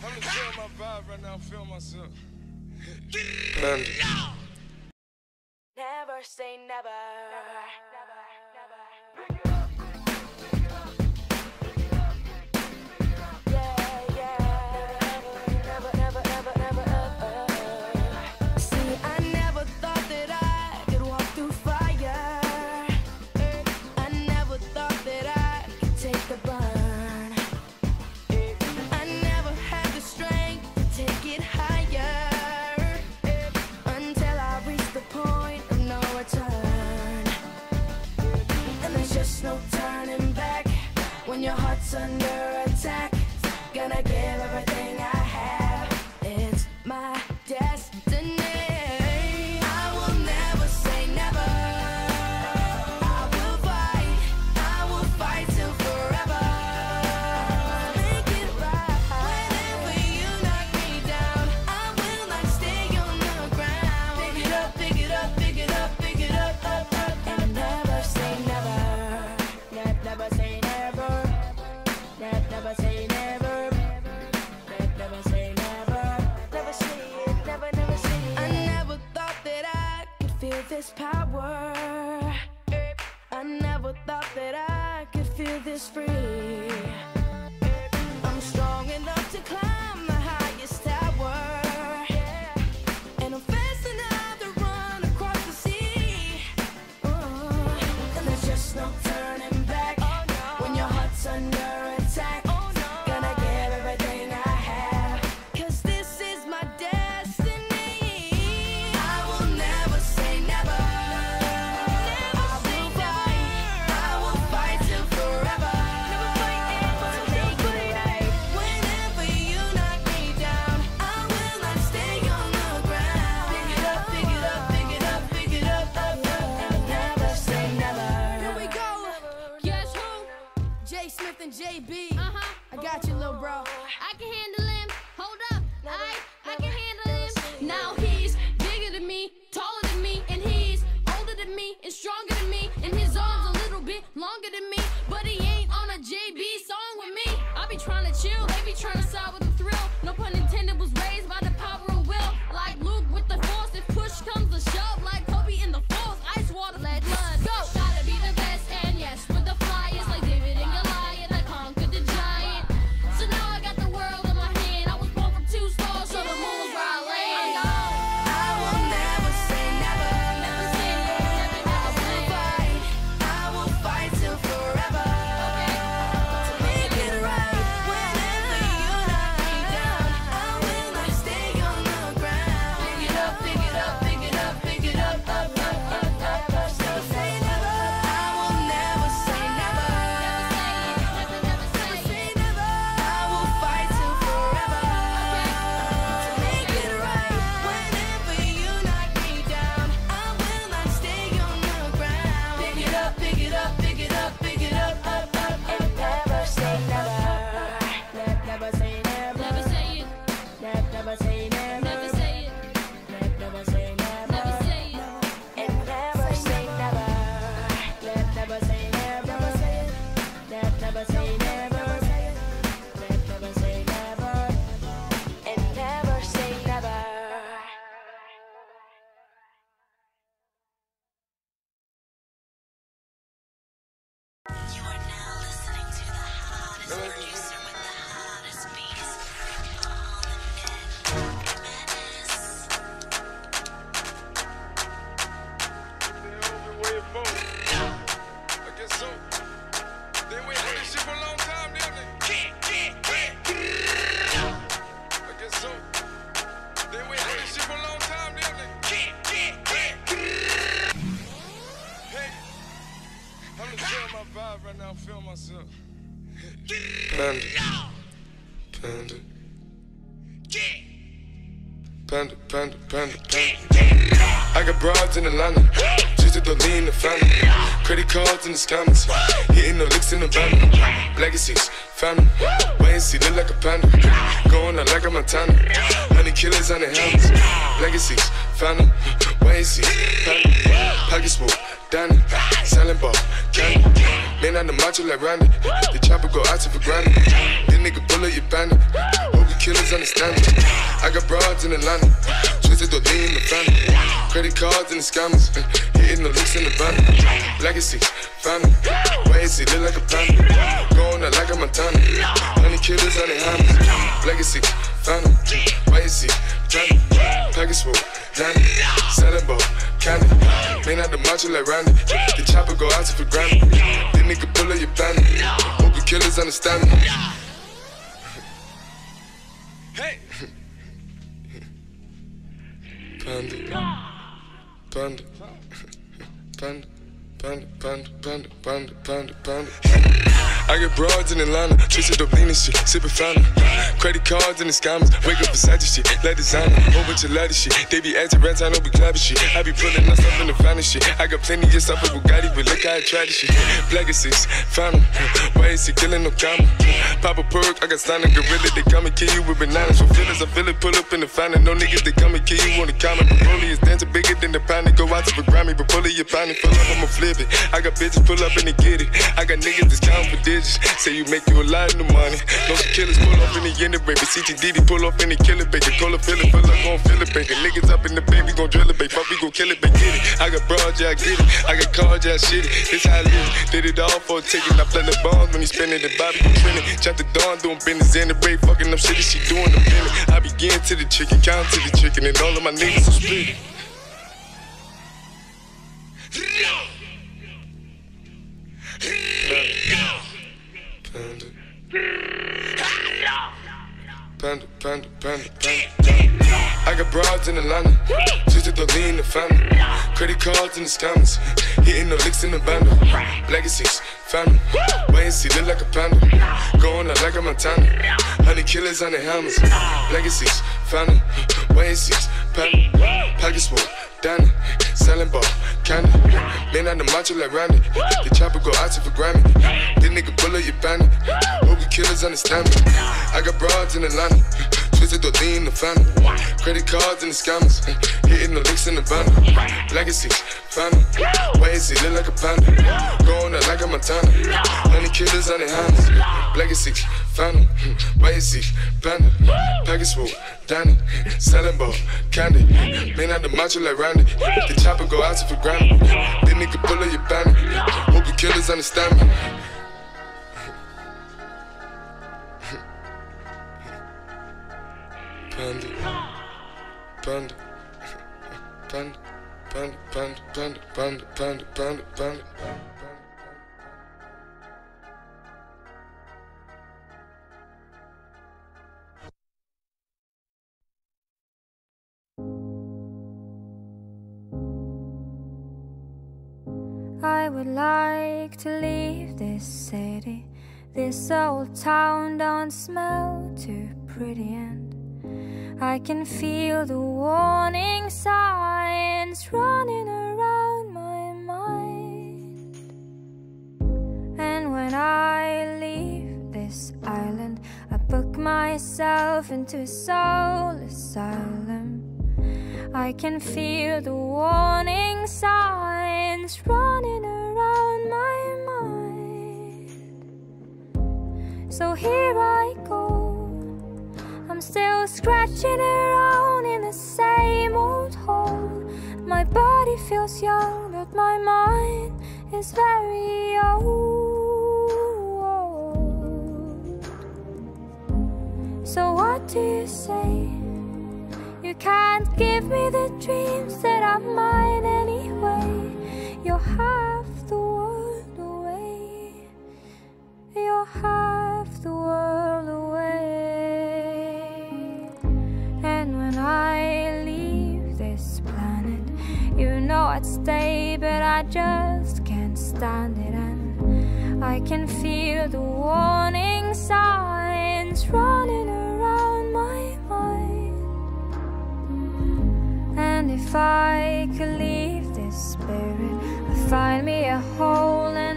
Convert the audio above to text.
I'm just feeling my vibe right now, feeling myself. Never say never. When your heart's under attack, gonna give everything I have. It's my destiny. I will never say never. I will fight till forever. Make it right. Whenever you knock me down, I will not stay on the ground. Pick it up, pick it up, pick it up, pick it up, up. And never say never. Never say never. Never say never. Never say never. Never say it. Never say it. I never thought that I could feel this power. I never thought that I could feel this free. I'm strong enough to climb the highest tower, and I'm fast enough to run across the sea. And there's just no turning back when your heart's under attack. JB, I got you, little bro. I can handle him. Hold up, I can handle him. Now he's bigger than me, taller than me, and he's older than me and stronger than me, and his arms a little bit longer than me. But he ain't on a JB song with me. I be trying to chill, they be trying to side with the thrill. No pun intended, was raised by the power of will. Like Luke with the force, if push comes to shove, like Kobe in the force, ice water, let blood go. Gotta be the best, and yes, with the flyers like David and Goliath. Right now, I'm feeling myself. Panda. I got broads in Atlanta, just at the lean, the family. Credit cards in the scammers, hitting the licks in the van. Legacies, family, wait and see, look like a panda. Going out like a Montana, 100 killers on the helmets. Legacies, family, wait and see, family. Pockets full, Danny, selling ball, candy. Man on the macho like Randy, the chopper go out to for granted. This nigga bullet, you bandit. Killers understand me. I got broads in Atlanta, twisted the lean in the family. Credit cards and the scammers, hitting the licks in the van. Legacy, family, why is he look like a panda? Going out like a Montana, honey killers on the hammers. Legacy, family, why is he Johnny? Package full, Danny, selling ball, candy. Man out the macho like Randy, the chopper go out to for granted. This nigga pull up your bandit, hope you killers understand me. Hey! Panda, panda, panda, panda, panda, panda, panda, panda, panda. I get broads in Atlanta, twisted up lean and shit, sippin' fountain. Credit cards and the scammers, wake up beside your shit, let designer, whole bunch of ladder shit. They be acting rats, I know be clapping shit. I be pulling us up in the finest shit. I got plenty of stuff with Bugatti, but look how I try this shit. Legacies, fountain, why is he killing no comma? Pop a perk, I got signed a gorilla, they come and kill you with bananas. For feelings, I feel it, pull up in the fountain. No niggas, they come and kill you on the comment. Broly is dancing bigger than the pound, go out to the Grammy, but pull it, your pound, pull up, I'ma flip it. I got bitches pull up and they get it. I got niggas that's counting for digits. Say you make you a lot of money. No some killers pull up in the end of baby. CTDD pull up in the killer baby. Call a feeling, pull up, gon' feel it, baby. Niggas up in the baby, gon' drill it, baby. Fuck, we gon' kill it, baby. Get it. I got broad, yeah, I get it. I got cards, yeah, I shit it. This how I live. Did it all for a ticket. I play the bombs when he spinning the Bobby, you trending. Chop the dawn, doing business in the break. Fucking up shit, she doing the minute. I begin to the chicken, count to the chicken, and all of my niggas are split. Panda, panda, panda, panda, panda. I got broads in Atlanta, twisted the lean in the family. Credit cards and the scammers, hitting the licks in the bando. Legacies, family, why is he look like a panda? Going out like a Montana, honey killers on the hammers. Legacies, family, why is he panda? Package full, Danny, selling ball, candy. Man out the macho like Randy, the chopper go out to for Grammy. This nigga pull up your bandit, hope you killers understand me. I got broads in Atlanta, twisted the lean in the family. Credit cards and the scammers, hitting the licks in the van. Legacy, family, why is he look like a panda? Going out like a Montana, honey killers on the hands. Legacy, family, why is he panda? Package full, Danny, selling ball, candy. Man out the macho like Randy, the chopper go out to for Grammy. This nigga pull up your bandit, hope you killers understand me. Panda, panda, panda, panda, panda, panda, panda, panda, panda, panda. I would like to leave this city. This old town don't smell too pretty, and I can feel the warning signs running around my mind. And when I leave this island, I book myself into a soul asylum. I can feel the warning signs running around my mind. So here I go, I'm still scratching around in the same old hole. My body feels young, but my mind is very old. So what do you say? You can't give me the dreams that are mine anyway. You're half the world away. You're half the world away. And when I leave this planet, you know I'd stay, but I just can't stand it. And I can feel the warning signs running around my mind. And if I could leave this spirit, I'd find me a hole and